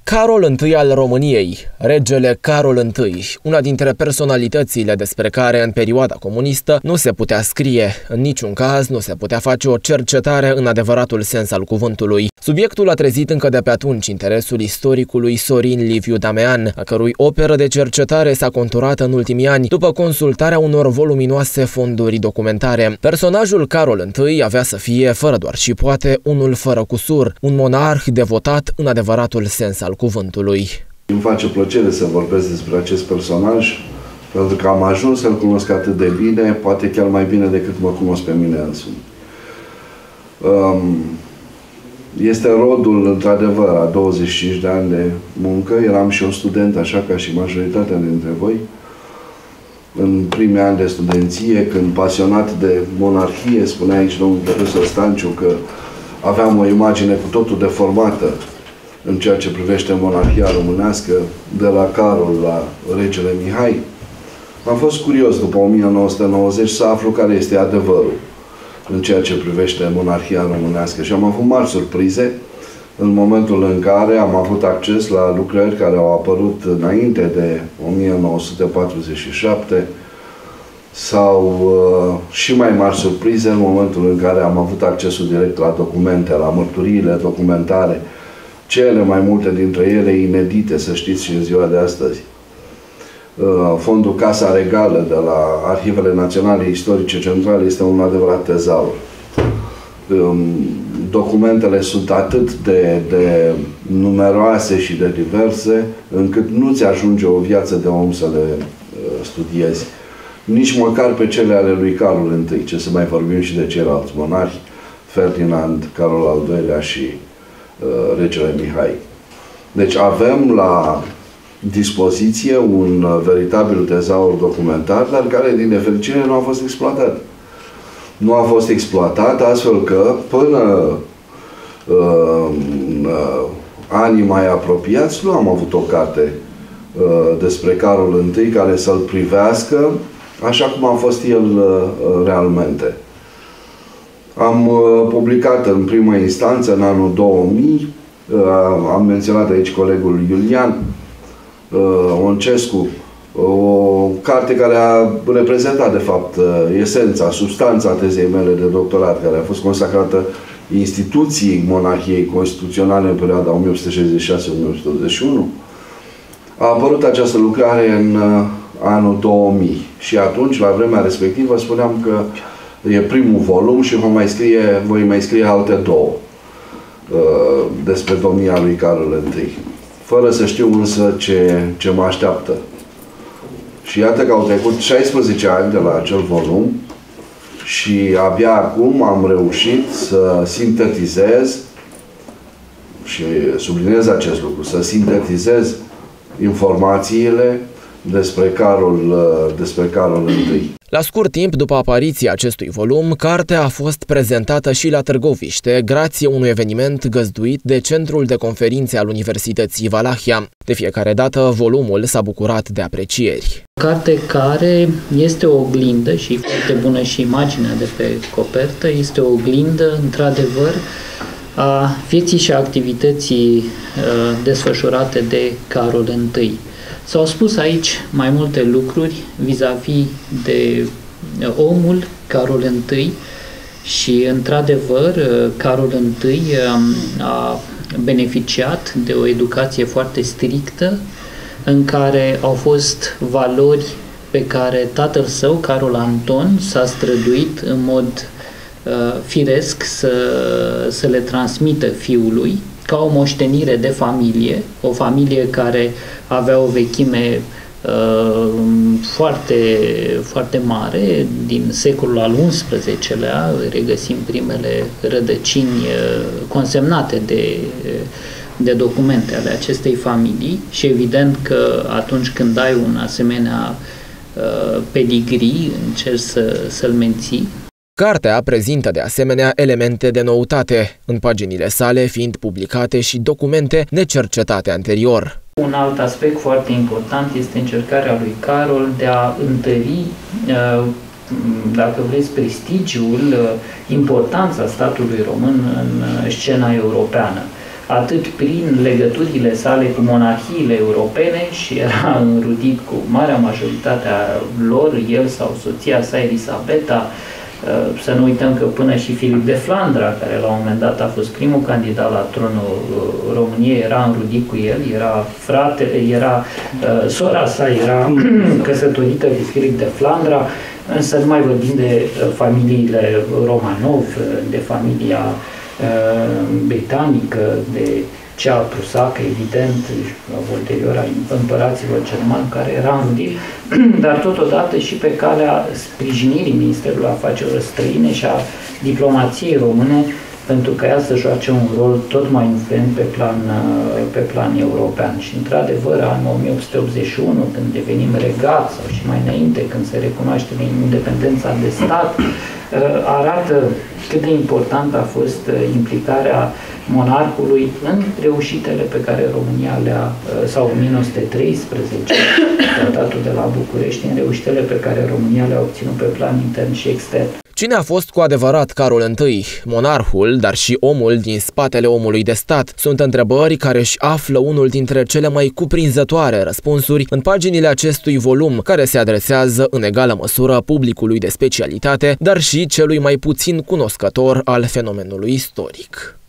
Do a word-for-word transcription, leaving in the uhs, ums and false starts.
Carol I al României, regele Carol I, una dintre personalitățile despre care în perioada comunistă nu se putea scrie, în niciun caz nu se putea face o cercetare în adevăratul sens al cuvântului. Subiectul a trezit încă de pe atunci interesul istoricului Sorin Liviu Damean, a cărui operă de cercetare s-a conturat în ultimii ani după consultarea unor voluminoase fonduri documentare. Personajul Carol I avea să fie, fără doar și poate, unul fără cusur, un monarh devotat în adevăratul sens al cuvântului. Îmi face plăcere să vorbesc despre acest personaj, pentru că am ajuns să-l cunosc atât de bine, poate chiar mai bine decât mă cunosc pe mine însumi. Este rodul, într-adevăr, a douăzeci și cinci de ani de muncă. Eram și un student, așa ca și majoritatea dintre voi, în primii ani de studenție, când pasionat de monarhie, spunea aici domnul profesor Stanciu că aveam o imagine cu totul deformată în ceea ce privește monarhia românească, de la Carol la regele Mihai. Am fost curios după o mie nouă sute nouăzeci să aflu care este adevărul în ceea ce privește monarhia românească și am avut mari surprize în momentul în care am avut acces la lucrări care au apărut înainte de o mie nouă sute patruzeci și șapte sau uh, și mai mari surprize în momentul în care am avut accesul direct la documente, la mărturiile documentare, cele mai multe dintre ele inedite, să știți, și în ziua de astăzi. Fondul Casa Regală de la Arhivele Naționale Istorice Centrale este un adevărat tezaur. Documentele sunt atât de, de numeroase și de diverse, încât nu ți ajunge o viață de om să le studiezi. Nici măcar pe cele ale lui Carol I, ce să mai vorbim și de ceilalți monarhi, Ferdinand, Carol al doilea și uh, regele Mihai. Deci avem la dispoziție un veritabil tezaur documentar, dar care, din nefericire, nu a fost exploatat. Nu a fost exploatat, astfel că, până uh, uh, anii mai apropiați, nu am avut o carte uh, despre Carol I care să-l privească așa cum a fost el uh, realmente. Am uh, publicat în primă instanță, în anul două mii, uh, am menționat aici colegul Iulian Uh, Oncescu, o carte care a reprezentat, de fapt, esența, substanța tezei mele de doctorat, care a fost consacrată instituției monarhiei constituționale în perioada o mie opt sute șaizeci și șase - o mie opt sute douăzeci și unu. A apărut această lucrare în uh, anul două mii și atunci, la vremea respectivă, spuneam că e primul volum și voi mai scrie, voi mai scrie alte două uh, despre domnia lui Carol I. Fără să știu însă ce, ce mă așteaptă. Și iată că au trecut șaisprezece ani de la acel volum și abia acum am reușit să sintetizez, și subliniez acest lucru, să sintetizez informațiile despre Carol, despre Carol I. La scurt timp după apariția acestui volum, cartea a fost prezentată și la Târgoviște, grație unui eveniment găzduit de Centrul de Conferințe al Universității Valahia. De fiecare dată, volumul s-a bucurat de aprecieri. Carte care este o oglindă, și foarte bună și imaginea de pe copertă, este o oglindă, într-adevăr, a vieții și activității uh, desfășurate de Carol I. S-au spus aici mai multe lucruri vis-a-vis de omul Carol I și, într-adevăr, Carol I a beneficiat de o educație foarte strictă, în care au fost valori pe care tatăl său, Carol Anton, s-a străduit în mod uh, firesc să, să le transmită fiului, ca o moștenire de familie, o familie care avea o vechime uh, foarte, foarte mare, din secolul al unsprezecelea, regăsim primele rădăcini uh, consemnate de, de documente ale acestei familii și evident că atunci când ai un asemenea uh, pedigree, încerci să, să-l menții. Cartea prezintă de asemenea elemente de noutate, în paginile sale fiind publicate și documente necercetate anterior. Un alt aspect foarte important este încercarea lui Carol de a întări, dacă vreți, prestigiul, importanța statului român în scena europeană. atât prin legăturile sale cu monarhiile europene și era înrudit cu marea majoritate a lor, el sau soția sa Elisabeta. Să nu uităm că până și Filip de Flandra, care la un moment dat a fost primul candidat la tronul României, era înrudit cu el, era fratele, era sora sa, era căsătorită cu Filip de Flandra, însă nu mai vorbim de familiile Romanov, de familia britanică, de cea prusacă, evident, ulterior a împăraților germani, care era înrudit, dar totodată și pe calea sprijinirii Ministerului Afacerilor Străine și a diplomației române, pentru că ea să joace un rol tot mai influent pe plan, pe plan european. Și, într-adevăr, anul o mie opt sute optzeci și unu, când devenim regat, sau și mai înainte, când se recunoaște independența de stat, arată cât de importantă a fost implicarea monarhului în reușitele pe care România le-a, sau o mie nouă sute treisprezece, tratatul de la București, în reușitele pe care România le-a obținut pe plan intern și extern. Cine a fost cu adevărat Carol întâi? Monarhul, dar și omul din spatele omului de stat? Sunt întrebări care își află unul dintre cele mai cuprinzătoare răspunsuri în paginile acestui volum, care se adresează în egală măsură publicului de specialitate, dar și celui mai puțin cunoscător al fenomenului istoric.